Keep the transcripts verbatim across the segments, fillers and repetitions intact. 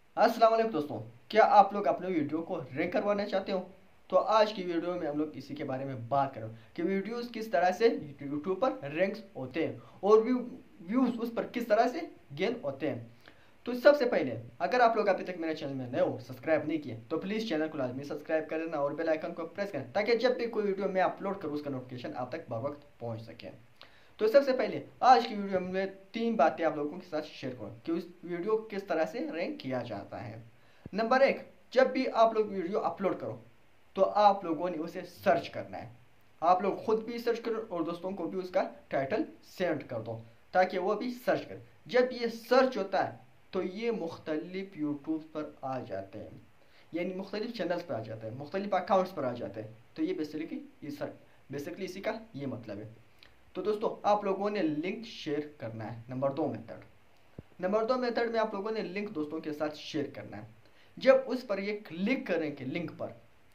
अस्सलाम वालेकुम दोस्तों। क्या आप लोग अपने वीडियो को रैंक करवाना चाहते हो? तो आज की वीडियो में हम लोग इसी के बारे में बात करें कि वीडियोस किस तरह से यूट्यूब पर रैंक्स होते हैं और व्यू व्यूज उस पर किस तरह से गेन होते हैं। तो सबसे पहले, अगर आप लोग अभी तक मेरे चैनल में नए हो, सब्सक्राइब नहीं किए, तो प्लीज़ चैनल को लाजमी सब्सक्राइब कर देना और बेल आइकन को प्रेस करें ताकि जब भी कोई वीडियो मैं अपलोड करूँ उसका नोटिफिकेशन आप तक बर वक्त पहुँच सके। तो सबसे पहले आज की वीडियो में तीन बातें आप लोगों के साथ शेयर करूँ कि उस वीडियो किस तरह से रैंक किया जाता है। नंबर एक, जब भी आप लोग वीडियो अपलोड करो तो आप लोगों ने उसे सर्च करना है। आप लोग खुद भी सर्च करो और दोस्तों को भी उसका टाइटल सेंड कर दो ताकि वो भी सर्च करें। जब ये सर्च होता है तो ये मुख्तलिफ यूट्यूब पर आ जाते हैं, यानी मुख्तलिफ चैनल्स पर आ जाते हैं, मुख्तलिफ अकाउंट्स पर आ जाते हैं। तो ये बेसिकली इस बेसिकली इसी का ये मतलब है। तो दोस्तों, आप लोगों ने लिंक शेयर करना है। नंबर दो मेथड नंबर दो मेथड में आप लोगों ने लिंक दोस्तों के साथ शेयर करना है। जब उस पर ये क्लिक करेंगे लिंक पर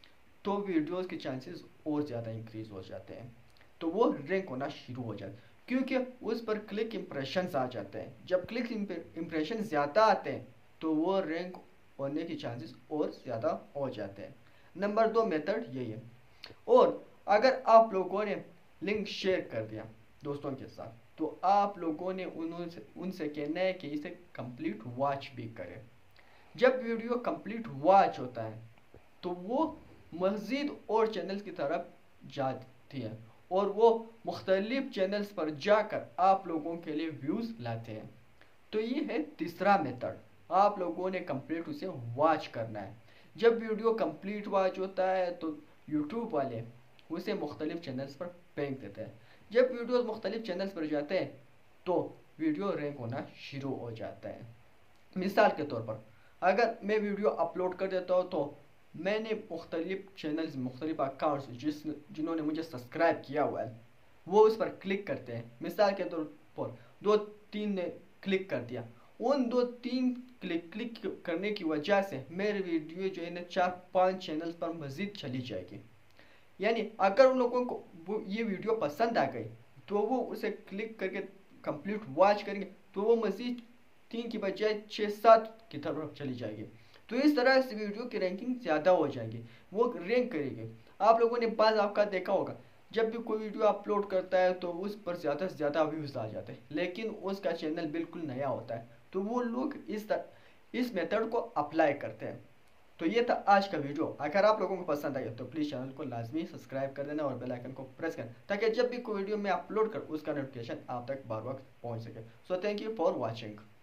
तो वीडियोस के चांसेस और ज़्यादा इंक्रीज हो जाते हैं, तो वो रैंक होना शुरू हो जाता है क्योंकि उस पर क्लिक इंप्रेशंस आ जाते हैं। जब क्लिक इंप्रेशन ज़्यादा आते हैं तो वो रैंक होने के चांसेस और ज़्यादा हो जाते हैं। नंबर दो मेथड यही है। और अगर आप लोगों ने लिंक शेयर कर दिया दोस्तों के साथ तो आप लोगों ने उनसे उनसे कहना है कि इसे कंप्लीट वॉच भी करें। जब वीडियो कंप्लीट वॉच होता है तो वो मज़ीद और चैनल्स की तरफ जाती है और वो मुख्तलिफ चैनल्स पर जाकर आप लोगों के लिए व्यूज़ लाते हैं। तो ये है तीसरा मेथड। आप लोगों ने कंप्लीट उसे वॉच करना है। जब वीडियो कंप्लीट वॉच होता है तो यूट्यूब वाले उसे मुख्तलिफ चैनल्स पर फेंक देते हैं। जब वीडियो मुख्तलिफ चैनल्स पर जाते हैं तो वीडियो रैंक होना शुरू हो जाता है। मिसाल के तौर पर, अगर मैं वीडियो अपलोड कर देता हूँ तो मैंने मुख्तलिफ चैनल्स, मुख्तलिफ अकाउंट्स जिस जिन्होंने मुझे सब्सक्राइब किया हुआ है वो उस पर क्लिक करते हैं। मिसाल के तौर पर दो तीन ने क्लिक कर दिया, उन दो तीन क्लिक क्लिक करने की वजह से मेरी वीडियो जो है ना चार पांच चैनल्स पर मज़ीद चली जाएगी। यानी अगर उन लोगों को वो ये वीडियो पसंद आ गई तो वो उसे क्लिक करके कंप्लीट वॉच करेंगे तो वो मज़ीद तीन की बजाय छः सात की तरफ चली जाएगी। तो इस तरह से वीडियो की रैंकिंग ज़्यादा हो जाएगी, वो रैंक करेगी। आप लोगों ने बाज़ आपका देखा होगा, जब भी कोई वीडियो अपलोड करता है तो उस पर ज़्यादा से ज़्यादा व्यूज़ आ जाते हैं, लेकिन उसका चैनल बिल्कुल नया होता है तो वो लोग इस तरह इस मेथड को अप्लाई करते हैं। तो ये था आज का वीडियो। अगर आप लोगों को पसंद आया तो प्लीज़ चैनल को लाजमी सब्सक्राइब कर देना और बेल आइकन को प्रेस करना ताकि जब भी कोई वीडियो मैं अपलोड कर उसका नोटिफिकेशन आप तक बर वक्त पहुंच सके। So thank you for watching.